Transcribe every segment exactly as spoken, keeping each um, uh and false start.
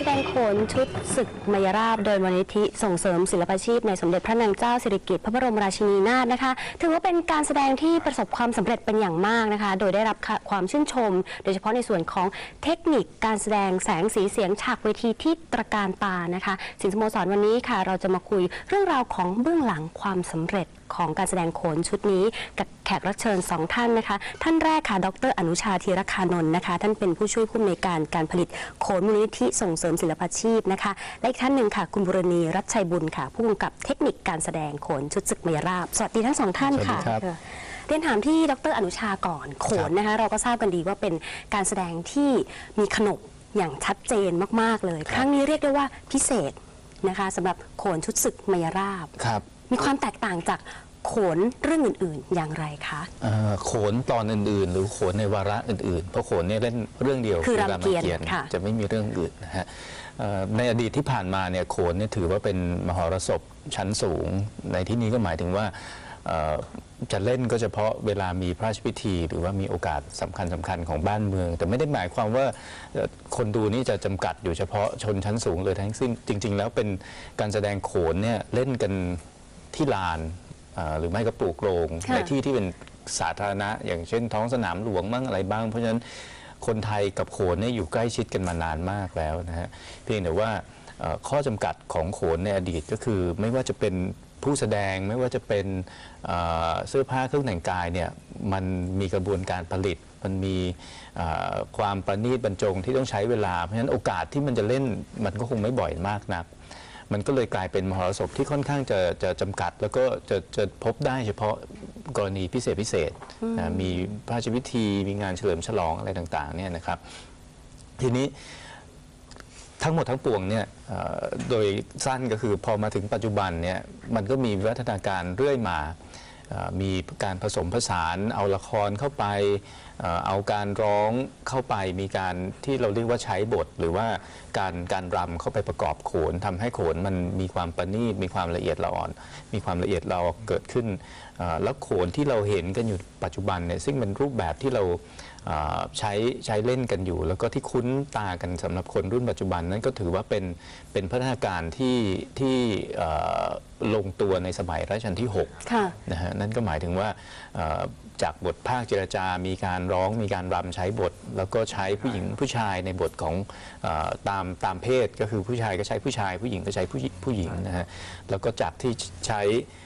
แสดงโขนชุดศึกมายราบโดยมูลนิธิส่งเสริมศิลปาชีพในสมเด็จพระนางเจ้าสิริกิติ์พระบรมราชินีนาถนะคะถือว่าเป็นการแสดงที่ประสบความสำเร็จเป็นอย่างมากนะคะโดยได้รับความชื่นชมโดยเฉพาะในส่วนของเทคนิคการแสดงแสงสีเสียงฉากเวทีที่ตระการตานะคะสินสโมสรวันนี้ค่ะเราจะมาคุยเรื่องราวของเบื้องหลังความสำเร็จของการแสดงโขนชุดนี้กับแขกรับเชิญสองท่านนะคะท่านแรกค่ะดร.อนุชาธีรคานนท์นะคะท่านเป็นผู้ช่วยผู้อำนวยการการผลิตโขนมูลนิธิส่งเสริมศิลปาชีพนะคะและอีกท่านหนึ่งค่ะคุณบุรณีรัชชัยบุญค่ะผู้กำกับเทคนิคการแสดงโขนชุดศึกมายราบสวัสดีทั้งสองท่านค่ะเรียนถามที่ดร.อนุชาก่อนโขนนะคะเราก็ทราบกันดีว่าเป็นการแสดงที่มีขนบอย่างชัดเจนมากๆเลยครั้งนี้เรียกได้ว่าพิเศษนะคะสำหรับโขนชุดศึกมายราบมีความแตกต่างจากโขนเรื่องอื่นๆอย่างไรคะโขนตอนอื่นๆหรือโขนในวาระอื่นๆเพราะโขนเนี่ยเล่นเรื่องเดียวคือรามเกียรติ์จะไม่มีเรื่องอื่นนะฮะในอดีตที่ผ่านมาเนี่ยโขนเนี่ยถือว่าเป็นมหรสพชั้นสูงในที่นี้ก็หมายถึงว่าจะเล่นก็เฉพาะเวลามีพระราชพิธีหรือว่ามีโอกาสสำคัญสำคัญของบ้านเมืองแต่ไม่ได้หมายความว่าคนดูนี่จะจำกัดอยู่เฉพาะชนชั้นสูงเลยทั้งสิ้นจริงๆแล้วเป็นการแสดงโขนเนี่ยเล่นกันที่ลานหรือไม่ก็ปลูกโรงในที่ที่เป็นสาธารณะอย่างเช่นท้องสนามหลวงบ้างอะไรบ้างเพราะฉะนั้นคนไทยกับโขนเนี่ยอยู่ใกล้ชิดกันมานานมากแล้วนะฮะเพียงแต่ว่าข้อจำกัดของโขนในอดีตก็คือไม่ว่าจะเป็นผู้แสดงไม่ว่าจะเป็นเสื้อผ้าเครื่องแต่งกายเนี่ยมันมีกระบวนการผลิตมันมีความประณีตบรรจงที่ต้องใช้เวลาเพราะฉะนั้นโอกาสที่มันจะเล่นมันก็คงไม่บ่อยมากนักมันก็เลยกลายเป็นมหรสพที่ค่อนข้างจะจะจำกัดแล้วก็จะจะพบได้เฉพาะกรณีพิเศษพิเศษนะมีพระราชพิธีมีงานเฉลิมฉลองอะไรต่างๆเนี่ยนะครับทีนี้ทั้งหมดทั้งปวงเนี่ยโดยสั้นก็คือพอมาถึงปัจจุบันเนี่ยมันก็มีวิวัฒนาการเรื่อยมามีการผสมผสานเอาละครเข้าไปเอาการร้องเข้าไปมีการที่เราเรียกว่าใช้บทหรือว่าการการรำเข้าไปประกอบโขนทำให้โขนมันมีความประณีตมีความละเอียดละอ่อนมีความละเอียดละออเกิดขึ้นแล้วโขนที่เราเห็นกันอยู่ปัจจุบันเนี่ยซึ่งเป็นรูปแบบที่เราใช้ใช้เล่นกันอยู่แล้วก็ที่คุ้นตากันสำหรับคนรุ่นปัจจุบันนั้นก็ถือว่าเป็นเป็นพัฒนาการที่ที่ลงตัวในสมัยรัชกาลที่หกนะฮะนั่นก็หมายถึงว่าจากบทภาคเจรจามีการร้องมีการรำใช้บทแล้วก็ใช้ผู้หญิงผู้ชายในบทของตามตามเพศก็คือผู้ชายก็ใช้ผู้ชายผู้หญิงก็ใช้ผู้ผู้หญิงนะฮะแล้วก็จากที่ใช้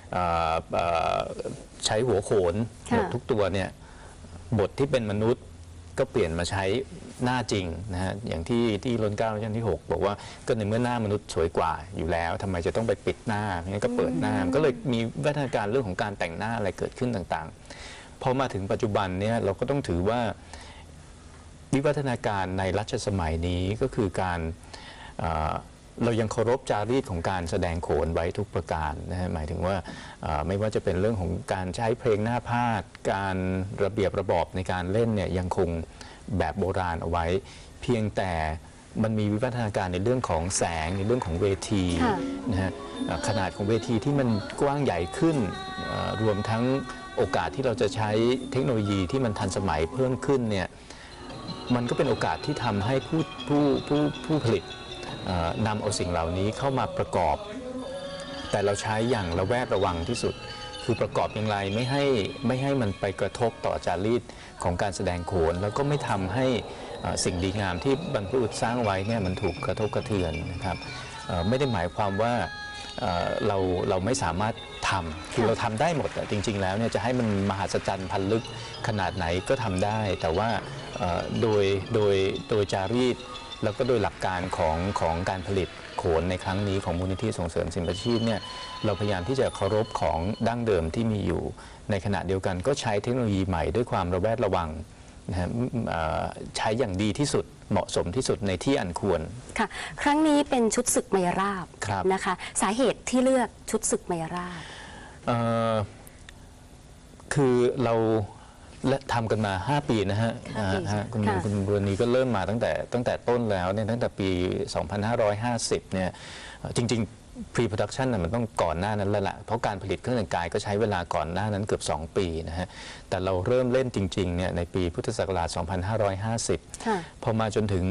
ใช้หัวโขนหมดทุกตัวเนี่ยบทที่เป็นมนุษย์ก็เปลี่ยนมาใช้หน้าจริงนะฮะอย่างที่ที่รัชกาลรัชกาลที่หกบอกว่าก็ในเมื่อหน้ามนุษย์สวยกว่าอยู่แล้วทำไมจะต้องไปปิดหน้างั้นก็เปิดหน้าก็เลยมีวิวัฒนาการเรื่องของการแต่งหน้าอะไรเกิดขึ้นต่างๆพอมาถึงปัจจุบันเนี่ยเราก็ต้องถือว่าวิวัฒนาการในรัชสมัยนี้ก็คือการเรายังเคารพจารีตของการแสดงโขนไว้ทุกประการนะฮะหมายถึงว่าไม่ว่าจะเป็นเรื่องของการใช้เพลงหน้าพาทการระเบียบระบอบในการเล่นเนี่ยยังคงแบบโบราณเอาไว้เพียงแต่มันมีวิวัฒนาการในเรื่องของแสงในเรื่องของเวทีนะฮะขนาดของเวทีที่มันกว้างใหญ่ขึ้นรวมทั้งโอกาสที่เราจะใช้เทคโนโลยีที่มันทันสมัยเพิ่มขึ้นเนี่ยมันก็เป็นโอกาสที่ทำให้ผู้ผู้ผู้ผู้ผลิตนำเอาสิ่งเหล่านี้เข้ามาประกอบแต่เราใช้อย่างระแวดระวังที่สุดคือประกอบอย่างไรไม่ให้ไม่ให้มันไปกระทบต่อจารีตของการแสดงโขนแล้วก็ไม่ทำให้สิ่งดีงามที่บรรพบุรุษสร้างไว้เนี่ยมันถูกกระทบกระเทือนนะครับไม่ได้หมายความว่าเราเราไม่สามารถทำคือเราทำได้หมดจริงๆแล้วเนี่ยจะให้มันมหัศจรรย์พันลึกขนาดไหนก็ทำได้แต่ว่าโดยโดยโดยจารีตแล้วก็โดยหลักการของของการผลิตโขนในครั้งนี้ของมูลนิธิส่งเสริมศิลปาชีพเนี่ยเราพยายามที่จะเคารพของดั้งเดิมที่มีอยู่ในขณะเดียวกันก็ใช้เทคโนโลยีใหม่ด้วยความระแวดระวังนะฮะใช้อย่างดีที่สุดเหมาะสมที่สุดในที่อันควรค่ะครั้งนี้เป็นชุดศึกมายราบนะคะสาเหตุที่เลือกชุดศึกมายราบคือเราและทำกันมาห้าปีนะฮะคุณคุณบุรณีก็เริ่มมาตั้งแต่ตั้งแต่ต้นแล้วเนี่ยตั้งแต่ปีสองพันห้าร้อยห้าสิบเนี่ยจริงๆ pre-production มันต้องก่อนหน้านั้นแล้วแหละเพราะการผลิตเครื่องแต่งกายก็ใช้เวลาก่อนหน้านั้นเกือบสองปีนะฮะแต่เราเริ่มเล่นจริงๆเนี่ยในปีพุทธศักราชสองพันห้าร้อยห้าสิบพอมาจนถึง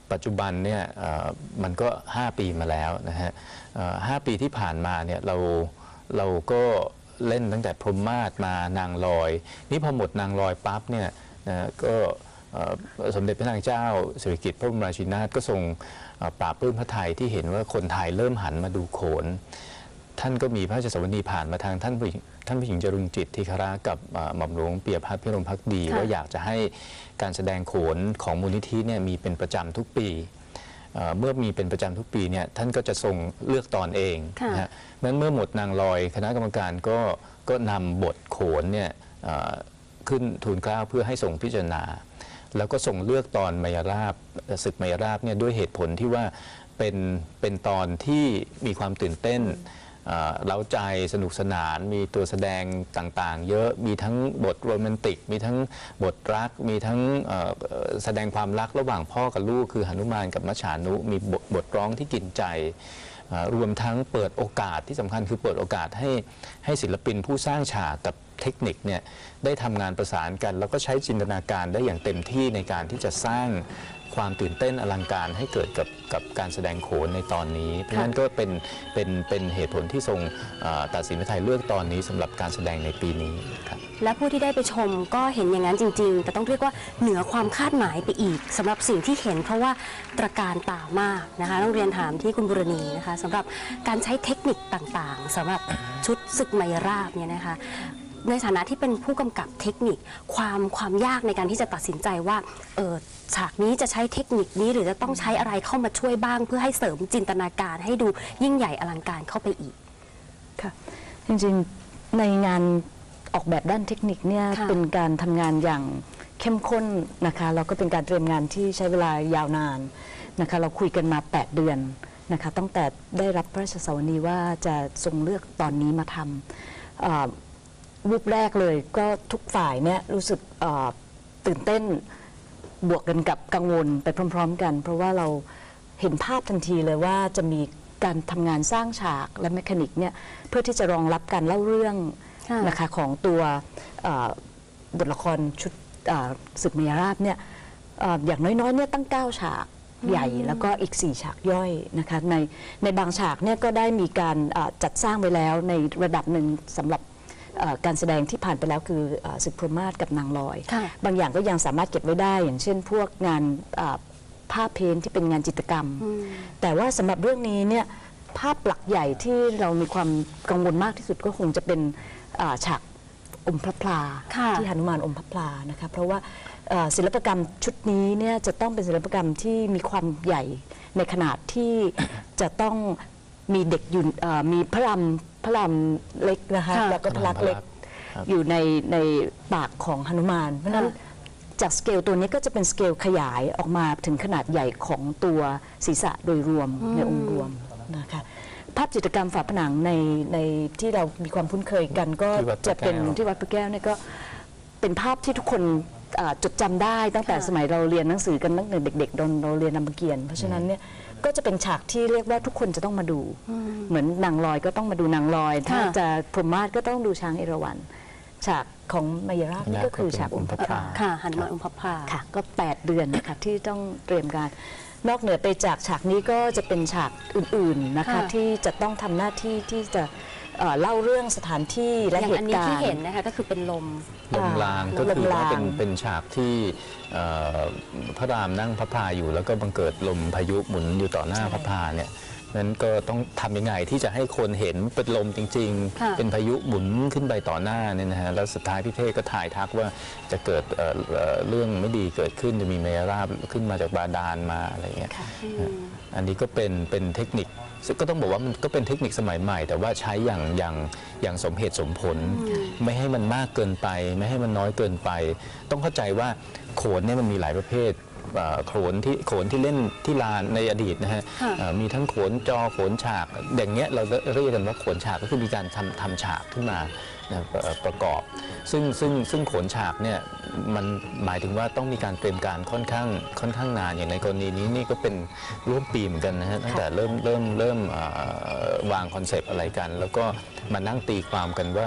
ปัจจุบันเนี่ยเอ่อมันก็ ห้า ปีมาแล้วนะฮะเอ่อห้าปีที่ผ่านมาเนี่ยเราเราก็เล่นตั้งแต่พรหมมาศมานางลอยนี่พอหมดนางลอยปั๊บเนี่ยนะก็เอ่อสมเด็จพระนางเจ้าสิริกิติ์พระบรมราชินีนาถก็ทรงเอ่อปราบปลื้มพระทัยที่เห็นว่าคนไทยเริ่มหันมาดูโขนท่านก็มีพระราชสวนีผ่านมาทางท่านผู้หญิงท่านผู้หญิงจรุงจิตทีครากับเอ่อหม่อมหลวงเปียพัฒน์พิรมภักดีค่ะว่าอยากจะให้การแสดงโขนของมูลนิธิเนี่ยมีเป็นประจำทุกปีเอ่อเมื่อมีเป็นประจำทุกปีเนี่ยท่านก็จะทรงเลือกตอนเองค่ะนะฮะนั้นเมื่อหมดนางลอยคณะกรรมการก็ก็นำบทโขนเนี่ยเอ่อขึ้นทูลเกล้าเพื่อให้ทรงพิจารณา แล้วก็ส่งเลือกตอนมายราบศึกมายราบเนี่ยด้วยเหตุผลที่ว่าเป็นเป็นตอนที่มีความตื่นเต้นเอ่อเร้าใจสนุกสนาน มีตัวแสดงต่างๆ เยอะมีทั้งบทโรแมนติก มีทั้งบทรัก มีทั้งเอ่อเอ่อแสดงความรักระหว่างพ่อกับลูกคือหนุมานกับมัจฉานุมีบทบทร้องที่กินใจเอ่อรวมทั้งเปิดโอกาสที่สำคัญคือเปิดโอกาสให้ให้ศิลปินผู้สร้างฉากกับเทคนิคเนี่ยได้ทำงานประสานกัน แล้วก็ใช้จินตนาการได้อย่างเต็มที่ในการที่จะสร้างความตื่นเต้นอลังการให้เกิดกับกับการแสดงโขนในตอนนี้ เพราะฉะนั้นก็เป็นเป็นเป็นเหตุผลที่ทรงเอ่อตัดสินพระทัยเลือกตอนนี้สำหรับการแสดงในปีนี้ครับและผู้ที่ได้ไปชมก็เห็นอย่างนั้นจริงๆ แต่ต้องเรียกว่าเหนือความคาดหมายไปอีกสำหรับสิ่งที่เห็นเพราะว่าตระการตามากนะคะต้องเรียนถามที่คุณบุรณีนะคะสำหรับการใช้เทคนิคต่างๆสำหรับชุดศึกมายราบเนี่ยนะคะในฐานะที่เป็นผู้กำกับเทคนิคความความยากในการที่จะตัดสินใจว่าเออฉากนี้จะใช้เทคนิคนี้หรือจะต้องใช้อะไรเข้ามาช่วยบ้าง เพื่อให้เสริมจินตนาการให้ดูยิ่งใหญ่อลังการเข้าไปอีกค่ะจริงๆในงานออกแบบด้านเทคนิคเนี่ยค่ะเป็นการทำงานอย่างเข้มข้นนะคะแล้วก็เป็นการเตรียมงานที่ใช้เวลายาวนานนะคะเราคุยกันมา แปด เดือนนะคะตั้งแต่ได้รับพระราชสวนีว่าจะทรงเลือกตอนนี้มาทำเอ่อรูปแรกเลยก็ทุกฝ่ายเนี่ยรู้สึกเอ่อตื่นเต้นบวกกันกับกังวลไปพร้อมๆกัน เพราะว่าเราเห็นภาพทันทีเลยว่าจะมีการทำงานสร้างฉากและแมคานิกเนี่ยเพื่อที่จะรองรับการเล่าเรื่องค่ะนะคะของตัวเอ่อบทละครชุดเอ่อศึกมายราบเนี่ยเอ่ออย่างน้อยๆเนี่ยตั้งเก้าฉากใหญ่แล้วก็อีกสี่ฉากย่อยนะคะในในบางฉากเนี่ยก็ได้มีการเอ่อจัดสร้างไว้แล้วในระดับหนึ่งสำหรับเอ่อการแสดงที่ผ่านไปแล้วคือเอ่อศึกพรหมมาศกับนางลอยค่ะบางอย่างก็ยังสามารถเก็บไว้ได้ อย่างเช่นพวกงานเอ่อภาพเพ้นท์ที่เป็นงานจิตรกรรม แต่ว่าสำหรับเรื่องนี้เนี่ยภาพหลักใหญ่ที่เรามีความกังวลมากที่สุดก็คงจะเป็นอ่าฉากอมพระพลาค่ะที่หนุมานอมพระพลานะคะเพราะว่าเอ่อศิลปกรรมชุดนี้เนี่ยจะต้องเป็นศิลปกรรมที่มีความใหญ่ในขนาดที่ จะต้องมีเด็กอยู่เอ่อมีพระรำพระรำเล็กนะคะค่ะแล้วก็พระลักษมณ์เล็กครับอยู่ในในปากของหนุมานเพราะฉะนั้นค่ะจากสเกลตัวนี้ก็จะเป็นสเกลขยายออกมาถึงขนาดใหญ่ของตัวศีรษะโดยรวมในองค์รวมนะคะภาพจิตรกรรมฝาผนังในในที่เรามีความคุ้นเคยกันก็ที่วัดพจะระแก้วเป็นที่วัดพระแก้วเนี่ยก็เป็นภาพที่ทุกคนอ่าจดจำได้ตั้งแต่ค่ะสมัยเราเรียนหนังสือกันตั้งแต่เด็กๆตอนเราเรียนรามเกียรติ์เพราะฉะนั้นเนี่ยก็จะเป็นฉากที่เรียกว่าทุกคนจะต้องมาดู เหมือนนางลอยก็ต้องมาดูนางลอย ถ้าค่ะจะพรหมมาศก็ต้องดูช้างเอราวัณฉากของมายราบนี่ก็คือฉากอมพระพราค่ะหันมาองค์พระพราค่ะก็ แปด เดือนนะคะที่ต้องเตรียมการ นอกเหนือไปจากฉากนี้ก็จะเป็นฉากอื่นๆนะคะค่ะที่จะต้องทำหน้าที่ที่จะเอ่อเล่าเรื่องสถานที่และอย่างเหอันตุนี้การที่ณ์เห็นนะคะก็คือเป็นลมลมลางก็ลมคือว่าลางเป็นเป็นฉากที่เอ่อพระรามนั่งพระพาอยู่ แล้วก็บังเกิดลมพายุหมุนอยู่ต่อหน้าพระพาเนี่ยนั้นก็ต้องทำยังไงที่จะให้คนเห็นเป็นลมจริงค่ะๆ เป็นพายุหมุนขึ้นไปต่อหน้าเนี่ยนะฮะแล้วสุดท้ายพี่เท่ก็ถ่ายทักว่าจะเกิดเอ่อเอ่อเรื่องไม่ดีเกิดขึ้นจะมีเมราบขึ้นมาจากบาดาลมาอะไรเงี้ย อันนี้ก็เป็นเป็นเทคนิคซึ่งก็ต้องบอกว่ามันก็เป็นเทคนิคสมัยใหม่ แต่ว่าใช้อย่างอย่างอย่างสมเหตุสมผล ไม่ให้มันมากเกินไป ไม่ให้มันน้อยเกินไป ต้องเข้าใจว่าโขนเนี่ยมันมีหลายประเภทเอ่อโขนที่โขนที่เล่นที่ลานในอดีตนะฮะค่ะเอ่อมีทั้งโขนจอโขนฉากอย่างเงี้ยเราเรียกกันว่าโขนฉากก็คือมีการทำทำฉากขึ้นมานะเอ่อประกอบ ซึ่งซึ่งซึ่งโขนฉากเนี่ยมันหมายถึงว่าต้องมีการเตรียมการค่อนข้างค่อนข้างนานอย่างในกรณีนี้นี่ก็เป็นร่วมปีเหมือนกันนะฮะตั้งแต่เริ่มเริ่มเริ่มเอ่อวางคอนเซปต์อะไรกัน แล้วก็มานั่งตีความกันว่า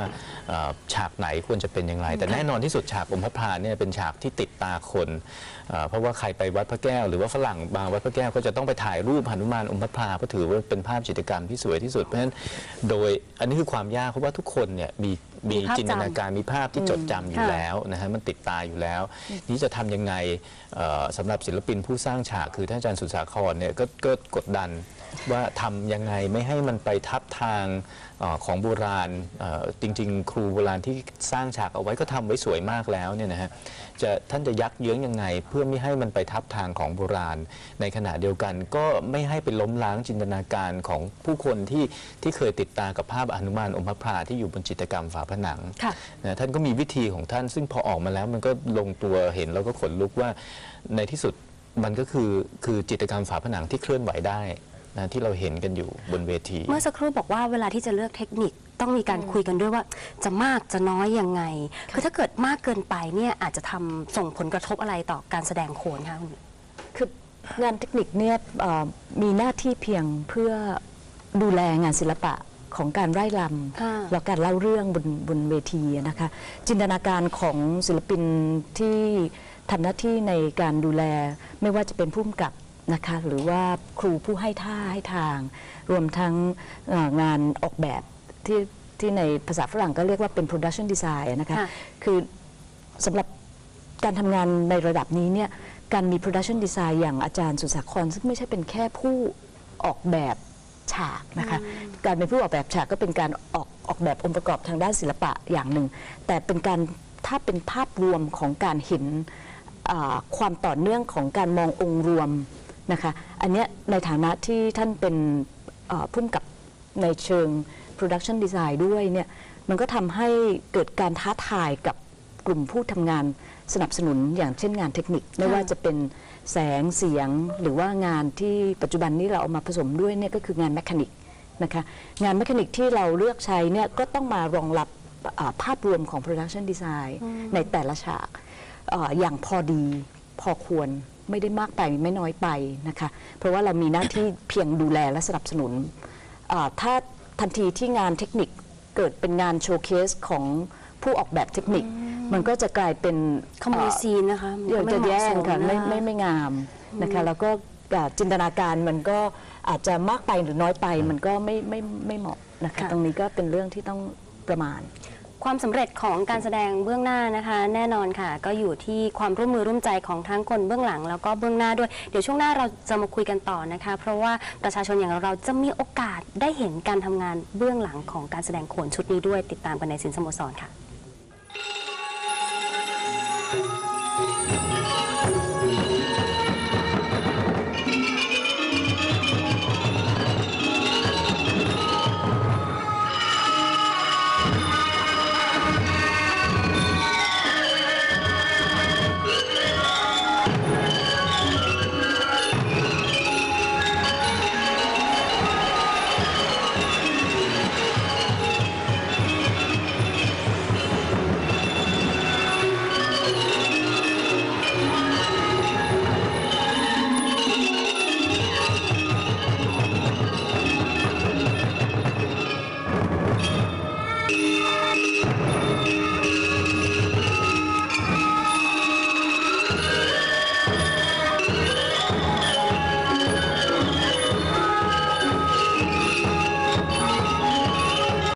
เอ่อฉากไหนควรจะเป็นอย่างไร แต่แน่นอนที่สุดฉากอมพระพราเนี่ยเป็นฉากที่ติดตาคนเอ่อเพราะว่าใครไปวัดพระแก้วหรือว่าฝรั่งบางวัดพระแก้วก็จะต้องไปถ่ายรูปหนุมานอมพระพราเพราะถือว่าเป็นภาพจิตรกรรมที่สวยที่สุดเพราะฉะนั้นโดยอันนี้คือความยากเพราะว่าทุกคนเนี่ยมีมีมีภาพจินตนาการมีภาพที่จดจำอยู่ค่ะแล้วนะฮะมันติดตาอยู่แล้ว นี่จะทำยังไงเอ่อสำหรับศิลปินผู้สร้างฉากคือท่านอาจารย์สุสาครเนี่ยก็ก็กดดันว่าทำยังไงไม่ให้มันไปทับทางเออของโบราณเอ่อจริง ๆ ครูโบราณที่สร้างฉากเอาไว้ก็ทำไว้สวยมากแล้วเนี่ยนะฮะจะท่านจะยักเยื้องยังไง เพื่อไม่ให้มันไปทับทางของโบราณ ในขณะเดียวกันก็ไม่ให้ไปล้มล้างจินตนาการของผู้คนที่ที่เคยติดตามกับภาพหนุมานอมพระพราที่อยู่บนจิตรกรรมฝาผนังค่ะนะท่านก็มีวิธีของท่านซึ่งพอออกมาแล้วมันก็ลงตัวเห็นแล้วก็ขนลุกว่าในที่สุดมันก็คือคือจิตรกรรมฝาผนังที่เคลื่อนไหวได้นะที่เราเห็นกันอยู่บนเวทีเมื่อสักครู่บอกว่าเวลาที่จะเลือกเทคนิคต้องมีการคุยกันด้วยว่าจะมากจะน้อยยังไง คือถ้าเกิดมากเกินไปเนี่ยอาจจะทำส่งผลกระทบอะไรต่อการแสดงโขนคะคุณคืองานเทคนิคเนี่ยเอ่อมีหน้าที่เพียงเพื่อดูแลงานศิลปะของการไร่รค่ะำแล้วการเล่าเรื่องบนบนเวทีนะคะจินตนาการของศิลปินที่ทำหน้าที่ในการดูแลไม่ว่าจะเป็นผู้กำกับนะคะหรือว่าครูผู้ให้ท่าให้ทาง รวมทั้งเอ่องานออกแบบที่ที่ในภาษาฝรั่งก็เรียกว่าเป็น production design นะคะค่ะคือสำหรับการทำงานในระดับนี้เนี่ยการมี production design อย่างอาจารย์สุสาครซึ่งไม่ใช่เป็นแค่ผู้ออกแบบฉากนะคะการเป็นผู้ออกแบบฉากก็เป็นการออกออกแบบองค์ประกอบทางด้านศิลปะอย่างหนึ่ง แต่เป็นการถ้าเป็นภาพรวมของการเห็นอ่าความต่อเนื่องของการมององค์รวมนะคะอันเนี้ยในฐานะที่ท่านเป็นอ่าผู้กำกับในเชิง production design ด้วยเนี่ยมันก็ทำให้เกิดการท้าทายกับกลุ่มผู้ทำงานสนับสนุนอย่างเช่นงานเทคนิคไม่ว่าจะเป็นแสงเสียงหรือว่างานที่ปัจจุบันนี้เราเอามาผสมด้วยเนี่ยก็คืองานแมคานิกนะคะงานแมคานิกที่เราเลือกใช้เนี่ยก็ต้องมารองรับอ่าภาพรวมของ production design ในแต่ละฉากอ่าอย่างพอดีพอควรไม่ได้มากไปไม่น้อยไปนะคะเพราะว่าเรามีหน้าที่เพียงดูแลและสนับสนุนอ่าถ้าทันทีที่งานเทคนิคเกิดเป็นงานโชว์เคสของผู้ออกแบบเทคนิค มันก็จะกลายเป็นขโมยซีนนะคะเดี๋ยวจะแย่งค่ะไม่ไม่ไม่ไม่งามนะคะแล้วก็อ่าจินตนาการมันก็อาจจะมากไปหรือน้อยไป มันก็ไม่ไม่ไม่เหมาะนะคะตรงนี้ก็เป็นเรื่องที่ต้องประมาณความสำเร็จของการแสดงเบื้องหน้านะคะ แน่นอนค่ะ ก็อยู่ที่ความร่วมมือร่วมใจของทั้งคนเบื้องหลังแล้วก็เบื้องหน้าด้วย เดี๋ยวช่วงหน้าเราจะมาคุยกันต่อนะคะ เพราะว่าประชาชนอย่างเราจะมีโอกาสได้เห็นการทำงานเบื้องหลังของการแสดงโขนชุดนี้ด้วยติดตามกันในสินสโมสรค่ะ